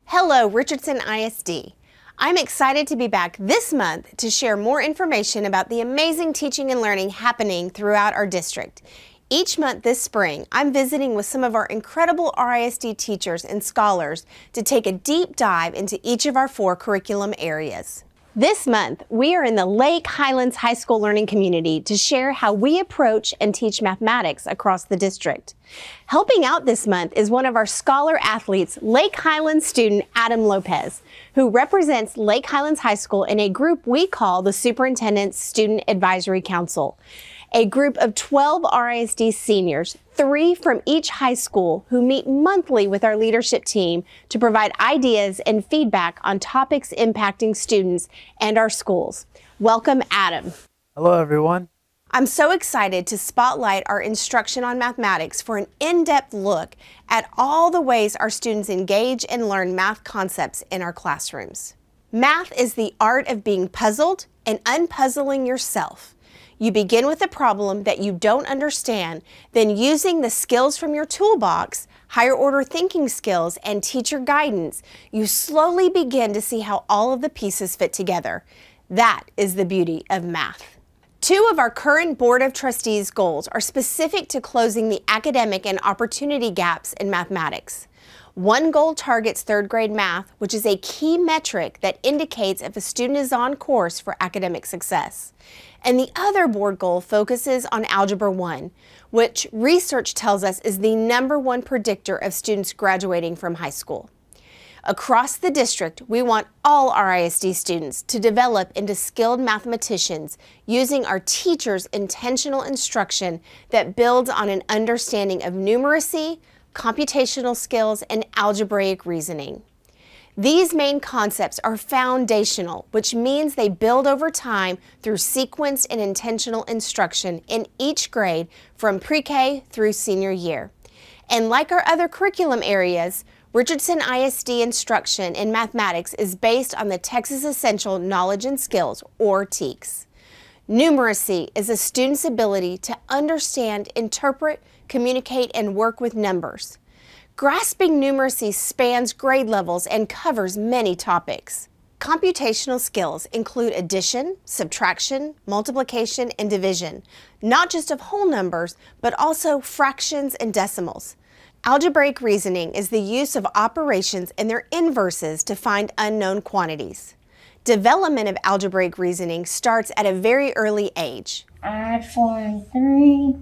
Hello, Richardson ISD. I'm excited to be back this month to share more information about the amazing teaching and learning happening throughout our district. Each month this spring, I'm visiting with some of our incredible RISD teachers and scholars to take a deep dive into each of our 4 curriculum areas. This month, we are in the Lake Highlands High School learning community to share how we approach and teach mathematics across the district. Helping out this month is one of our scholar athletes, Lake Highlands student Adam Lopez, who represents Lake Highlands High School in a group we call the Superintendent's Student Advisory Council. A group of 12 RISD seniors, 3 from each high school, who meet monthly with our leadership team to provide ideas and feedback on topics impacting students and our schools. Welcome, Adam. Hello, everyone. I'm so excited to spotlight our instruction on mathematics for an in-depth look at all the ways our students engage and learn math concepts in our classrooms. Math is the art of being puzzled and unpuzzling yourself. You begin with a problem that you don't understand, then using the skills from your toolbox, higher order thinking skills, and teacher guidance, you slowly begin to see how all of the pieces fit together. That is the beauty of math. 2 of our current Board of Trustees goals are specific to closing the academic and opportunity gaps in mathematics. One goal targets 3rd grade math, which is a key metric that indicates if a student is on course for academic success. And the other board goal focuses on Algebra 1, which research tells us is the #1 predictor of students graduating from high school. Across the district, we want all RISD students to develop into skilled mathematicians using our teachers' intentional instruction that builds on an understanding of numeracy, computational skills, and algebraic reasoning. These main concepts are foundational, which means they build over time through sequenced and intentional instruction in each grade from pre-K through senior year. And like our other curriculum areas, Richardson ISD instruction in mathematics is based on the Texas Essential Knowledge and Skills, or TEKS. Numeracy is a student's ability to understand, interpret, communicate, and work with numbers. Grasping numeracy spans grade levels and covers many topics. Computational skills include addition, subtraction, multiplication, and division, not just of whole numbers, but also fractions and decimals. Algebraic reasoning is the use of operations and their inverses to find unknown quantities. Development of algebraic reasoning starts at a very early age. Add 4 and 3,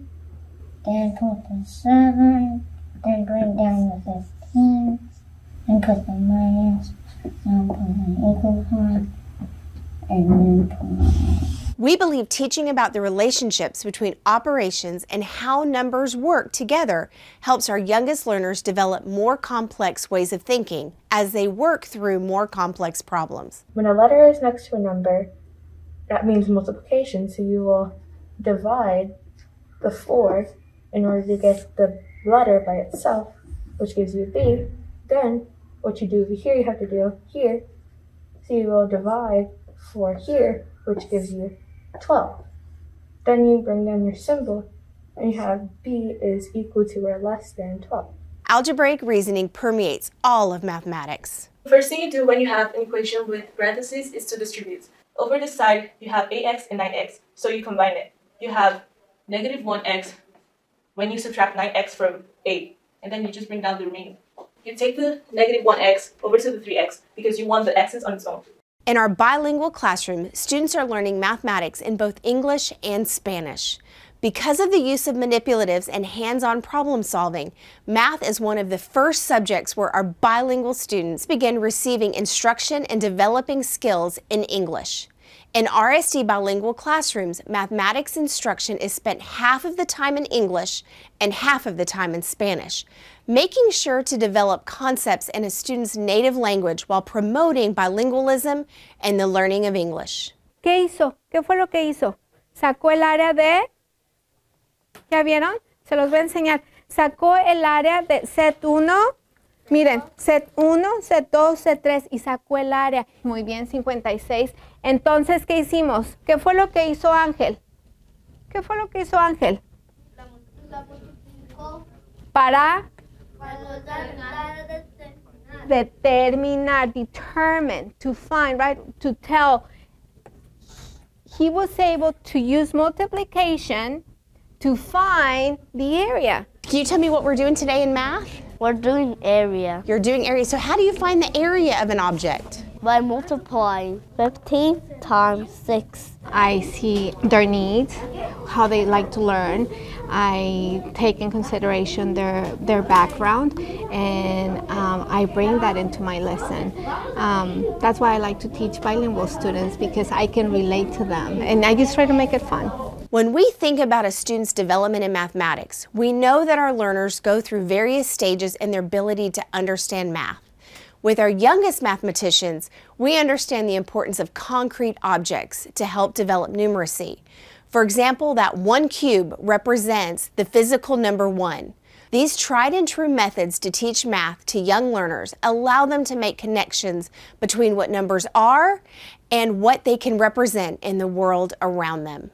then put the 7, then bring down the 15, and put the minus, and put an equal sign, and then put. We believe teaching about the relationships between operations and how numbers work together helps our youngest learners develop more complex ways of thinking as they work through more complex problems. When a letter is next to a number, that means multiplication, so you will divide the 4 in order to get the letter by itself, which gives you B. Then what you do over here, you have to do here, so you will divide 4 here, which gives you 12. Then you bring down your symbol and you have B is equal to or less than 12. Algebraic reasoning permeates all of mathematics. The first thing you do when you have an equation with parentheses is to distribute. Over this side, you have 8x and 9x, so you combine it. You have -1x when you subtract 9x from 8, and then you just bring down the remaining. You take the -1x over to the 3x because you want the x's on its own. In our bilingual classroom, students are learning mathematics in both English and Spanish. Because of the use of manipulatives and hands-on problem solving, math is one of the first subjects where our bilingual students begin receiving instruction and developing skills in English. In RISD bilingual classrooms, mathematics instruction is spent half of the time in English and half of the time in Spanish, making sure to develop concepts in a student's native language while promoting bilingualism and the learning of English. ¿Qué hizo? ¿Qué fue lo que hizo? Sacó el área de... ¿Ya vieron? Se los voy a enseñar. Sacó el área de set 1. Miren, set 1, set 2, set 3 y sacó el área. Muy bien, 56. Entonces, ¿qué hicimos? ¿Qué fue lo que hizo Ángel? ¿Qué fue lo que hizo Ángel? La multiplicó. Para determinar, determine, to find, right? To tell. He was able to use multiplication to find the area. Can you tell me what we're doing today in math? We're doing area. You're doing area. So how do you find the area of an object? By multiplying 15 times 6. I see their needs, how they like to learn. I take in consideration their background, and I bring that into my lesson. That's why I like to teach bilingual students, because I can relate to them, and I just try to make it fun. When we think about a student's development in mathematics, we know that our learners go through various stages in their ability to understand math. With our youngest mathematicians, we understand the importance of concrete objects to help develop numeracy. For example, that 1 cube represents the physical number 1. These tried and true methods to teach math to young learners allow them to make connections between what numbers are and what they can represent in the world around them.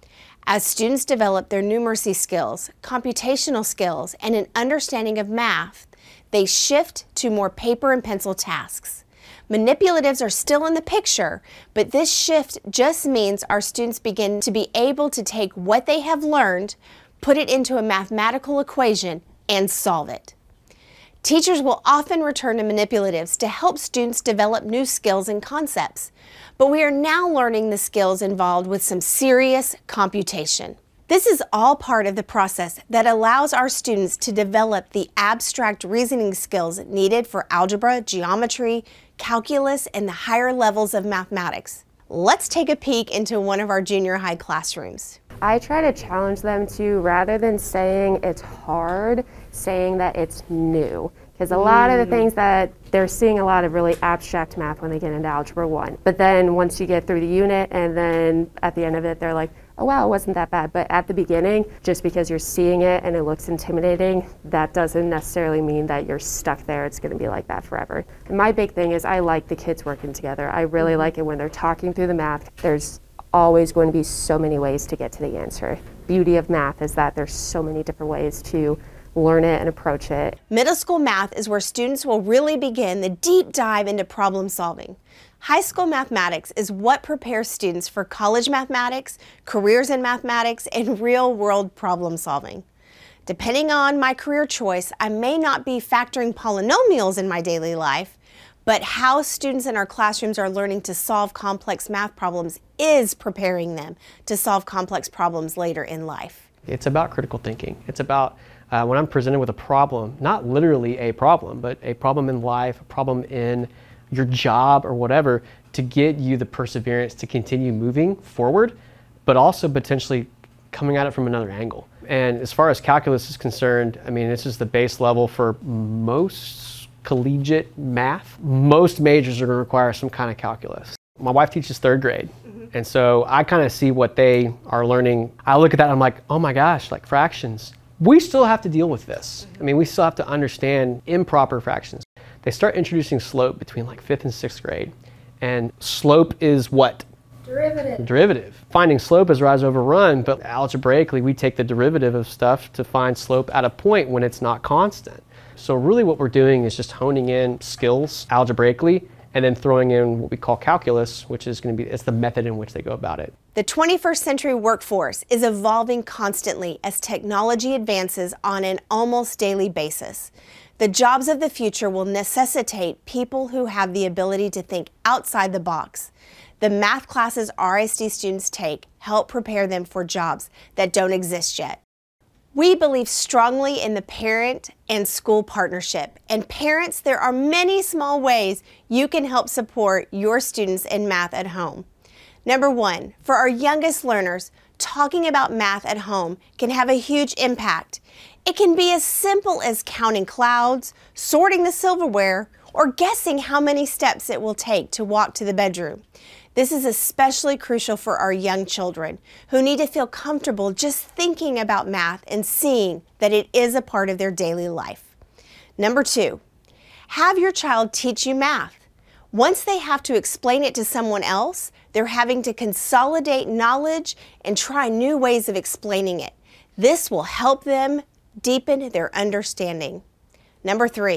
As students develop their numeracy skills, computational skills, and an understanding of math, they shift to more paper and pencil tasks. Manipulatives are still in the picture, but this shift just means our students begin to be able to take what they have learned, put it into a mathematical equation, and solve it. Teachers will often return to manipulatives to help students develop new skills and concepts, but we are now learning the skills involved with some serious computation. This is all part of the process that allows our students to develop the abstract reasoning skills needed for algebra, geometry, calculus, and the higher levels of mathematics. Let's take a peek into one of our junior high classrooms. I try to challenge them to, rather than saying it's hard, saying that it's new. Because a lot of the things that they're seeing a lot of really abstract math when they get into Algebra 1. But then once you get through the unit and then at the end of it, they're like, oh wow, it wasn't that bad. But at the beginning, just because you're seeing it and it looks intimidating, that doesn't necessarily mean that you're stuck there. It's going to be like that forever. And my big thing is I like the kids working together. I really like it when they're talking through the math. There's always going to be so many ways to get to the answer. Beauty of math is that there's so many different ways to learn it and approach it. Middle school math is where students will really begin the deep dive into problem solving. High school mathematics is what prepares students for college mathematics, careers in mathematics, and real-world problem solving. Depending on my career choice, I may not be factoring polynomials in my daily life, but how students in our classrooms are learning to solve complex math problems is preparing them to solve complex problems later in life. It's about critical thinking. It's about when I'm presented with a problem, not literally a problem, but a problem in life, a problem in your job or whatever, to get you the perseverance to continue moving forward, but also potentially coming at it from another angle. And as far as calculus is concerned, I mean, this is the base level for most collegiate math. Most majors are going to require some kind of calculus. My wife teaches 3rd grade. And so I kind of see what they are learning. I look at that and I'm like, oh my gosh, like fractions. We still have to deal with this. I mean, we still have to understand improper fractions. They start introducing slope between like 5th and 6th grade. And slope is what? Derivative. Derivative. Finding slope is rise over run, but algebraically we take the derivative of stuff to find slope at a point when it's not constant. So really what we're doing is just honing in skills algebraically and then throwing in what we call calculus, which is going to be, it's the method in which they go about it. The 21st century workforce is evolving constantly as technology advances on an almost daily basis. The jobs of the future will necessitate people who have the ability to think outside the box. The math classes RISD students take help prepare them for jobs that don't exist yet. We believe strongly in the parent and school partnership. And parents, there are many small ways you can help support your students in math at home. Number 1, for our youngest learners, talking about math at home can have a huge impact. It can be as simple as counting clouds, sorting the silverware, or guessing how many steps it will take to walk to the bedroom. This is especially crucial for our young children who need to feel comfortable just thinking about math and seeing that it is a part of their daily life. Number 2, have your child teach you math. Once they have to explain it to someone else, they're having to consolidate knowledge and try new ways of explaining it. This will help them deepen their understanding. Number 3,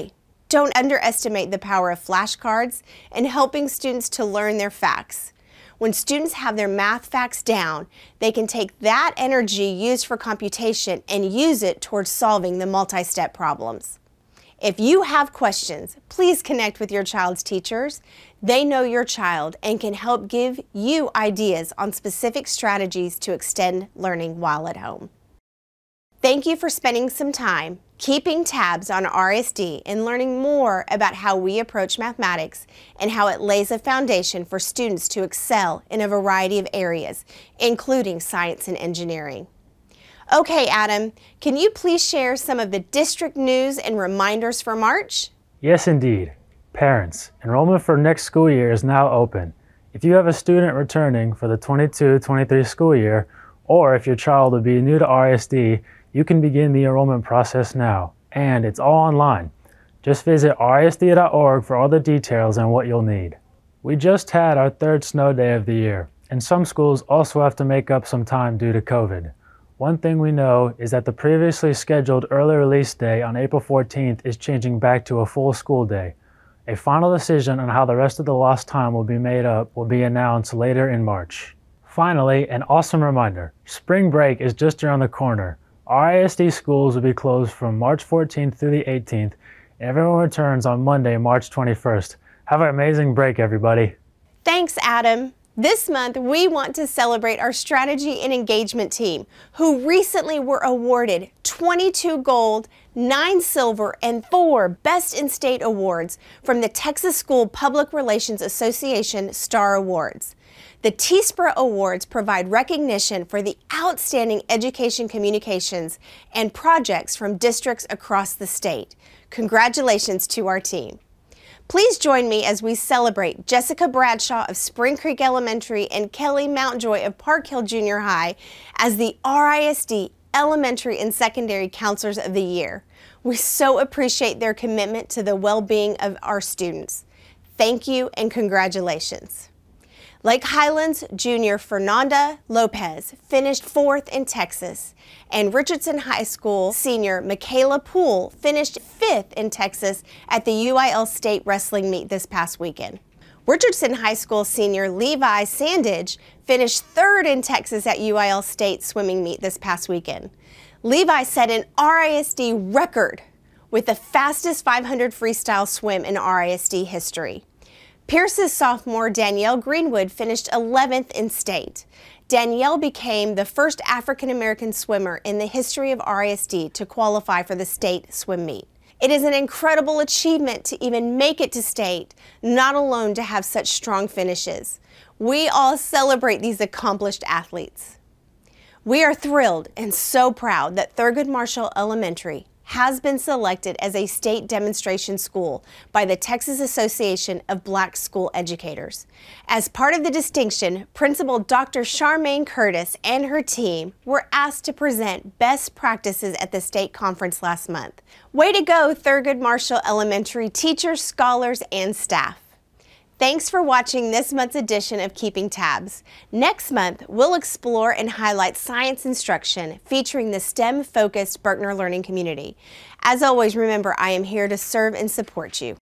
Don't underestimate the power of flashcards in helping students to learn their facts. When students have their math facts down, they can take that energy used for computation and use it towards solving the multi-step problems. If you have questions, please connect with your child's teachers. They know your child and can help give you ideas on specific strategies to extend learning while at home. Thank you for spending some time keeping tabs on RISD and learning more about how we approach mathematics and how it lays a foundation for students to excel in a variety of areas, including science and engineering. Okay, Adam, can you please share some of the district news and reminders for March? Yes, indeed. Parents, enrollment for next school year is now open. If you have a student returning for the 22-23 school year, or if your child will be new to RISD, you can begin the enrollment process now, and it's all online. Just visit risd.org for all the details and what you'll need. We just had our third snow day of the year, and some schools also have to make up some time due to COVID. One thing we know is that the previously scheduled early release day on April 14th is changing back to a full school day. A final decision on how the rest of the lost time will be made up will be announced later in March. Finally, an awesome reminder, spring break is just around the corner. RISD schools will be closed from March 14th through the 18th, and everyone returns on Monday, March 21st. Have an amazing break, everybody. Thanks, Adam. This month, we want to celebrate our strategy and engagement team, who recently were awarded 22 gold, 9 silver, and 4 Best in State awards from the Texas School Public Relations Association Star Awards. The TSPRA Awards provide recognition for the outstanding education communications and projects from districts across the state. Congratulations to our team. Please join me as we celebrate Jessica Bradshaw of Spring Creek Elementary and Kelly Mountjoy of Park Hill Junior High as the RISD Elementary and Secondary Counselors of the Year. We so appreciate their commitment to the well-being of our students. Thank you and congratulations. Lake Highlands Junior Fernanda Lopez finished 4th in Texas, and Richardson High School Senior Michaela Poole finished 5th in Texas at the UIL State Wrestling Meet this past weekend. Richardson High School Senior Levi Sandage finished 3rd in Texas at UIL State Swimming Meet this past weekend. Levi set an RISD record with the fastest 500 freestyle swim in RISD history. Pierce's sophomore Danielle Greenwood finished 11th in state. Danielle became the first African-American swimmer in the history of RISD to qualify for the state swim meet. It is an incredible achievement to even make it to state, not alone to have such strong finishes. We all celebrate these accomplished athletes. We are thrilled and so proud that Thurgood Marshall Elementary has been selected as a state demonstration school by the Texas Association of Black School Educators. As part of the distinction, Principal Dr. Charmaine Curtis and her team were asked to present best practices at the state conference last month. Way to go, Thurgood Marshall Elementary teachers, scholars, and staff. Thanks for watching this month's edition of Keeping Tabs. Next month, we'll explore and highlight science instruction featuring the STEM-focused Berkner learning community. As always, remember, I am here to serve and support you.